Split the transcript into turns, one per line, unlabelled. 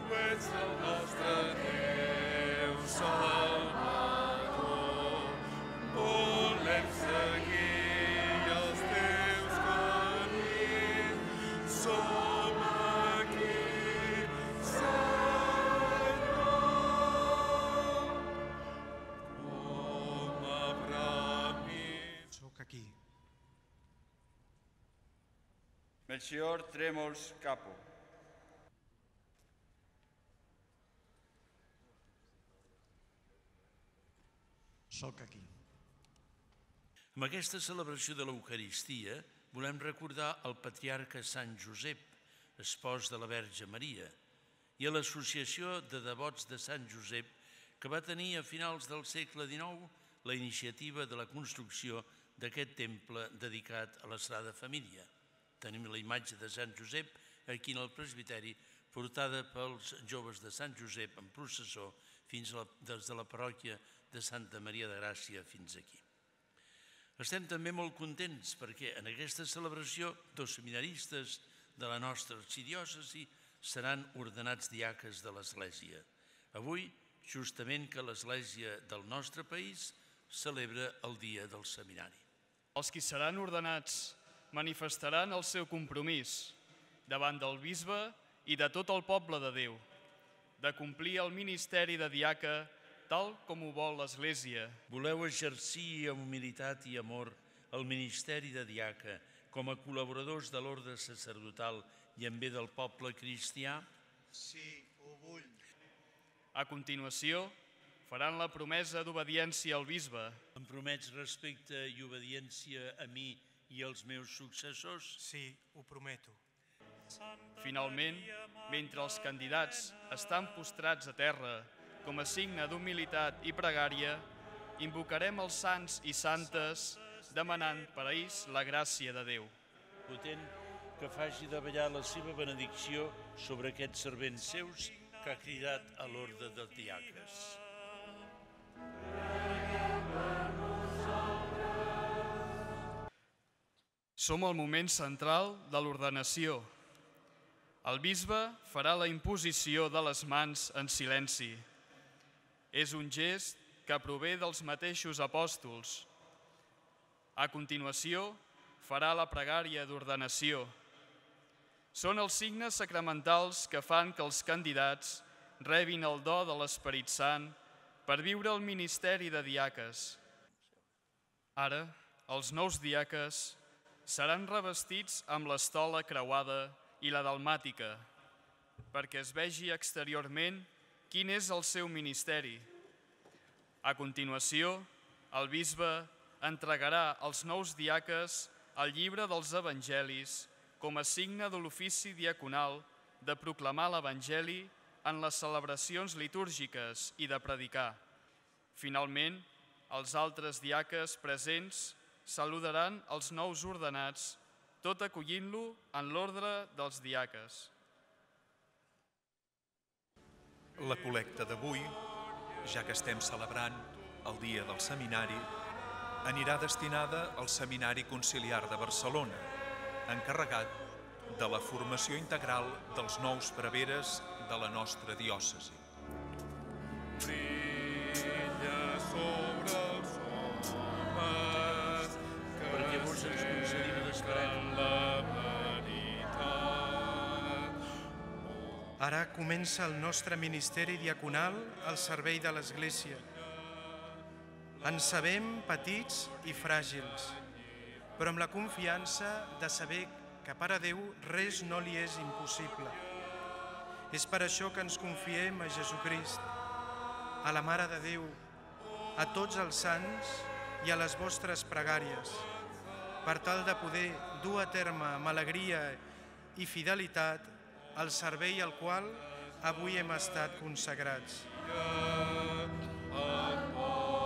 ets el nostre Déu Salvador. Volem seguir els teus camins. Som aquí, Senyor. Com Abraham.
Soc aquí.
Melchior Trèmols Capo.
Soc aquí.
Amb aquesta celebració de l'Eucaristia volem recordar el patriarca Sant Josep, espòs de la Verge Maria, i a l'Associació de Devots de Sant Josep, que va tenir a finals del segle XIX la iniciativa de la construcció d'aquest temple dedicat a la Sagrada Família. Tenim la imatge de Sant Josep aquí en el presbiteri, portada pels joves de Sant Josep en processó des de la parròquia de Santa Maria de Gràcia fins aquí. Estem també molt contents perquè en aquesta celebració 2 seminaristes de la nostra arxidiòcesi seran ordenats diaques de l'Església. Avui, justament que l'Església del nostre país celebra el dia del seminari.
Els qui seran ordenats manifestaran el seu compromís davant del bisbe i de tot el poble de Déu, de complir el ministeri de diaca tal com ho vol l'Església.
Voleu exercir amb humilitat i amor el ministeri de diaca com a col·laboradors de l'ordre sacerdotal i en bé del poble cristià?
Sí, ho vull.
A continuació, faran la promesa d'obediència al bisbe.
Em promets respecte i obediència a mi i als meus successors?
Sí, ho prometo.
Finalment, mentre els candidats estan postrats a terra com a signe d'humilitat i pregària, invocarem els sants i santes demanant per a ells la gràcia de Déu.
Potent que faci de ballar la seva benedicció sobre aquests servents seus que ha cridat a l'ordre dels diaques.
Som al moment central de l'ordenació. El bisbe farà la imposició de les mans en silenci. És un gest que prové dels mateixos apòstols. A continuació, farà la pregària d'ordenació. Són els signes sacramentals que fan que els candidats rebin el do de l'Esperit Sant per viure el ministeri de diaques. Ara, els nous diaques seran revestits amb l'estola creuada i la dalmàtica, perquè es vegi exteriorment quin és el seu ministeri. A continuació, el bisbe entregarà als nous diaques el llibre dels evangelis com a signe de l'ofici diaconal de proclamar l'Evangeli en les celebracions litúrgiques i de predicar. Finalment, els altres diaques presents saludaran els nous ordenats, tot acollint-lo en l'ordre dels diaques.
La col·lecta d'avui, ja que estem celebrant el dia del seminari, anirà destinada al Seminari Conciliar de Barcelona, encarregat de la formació integral dels nous preveres de la nostra diòcesi.
Brilla sobre els homes
Perquè vos ens concedim
busquen la veritat.
Ara comença el nostre ministeri diaconal al servei de l'Església. Ens sabem petits i fràgils, però amb la confiança de saber que per a Déu res no li és impossible. És per això que ens confiem a Jesucrist, a la Mare de Déu, a tots els sants i a les vostres pregàries, per tal de poder dur a terme amb alegria i fidelitat el servei al qual avui hem estat consagrats.
El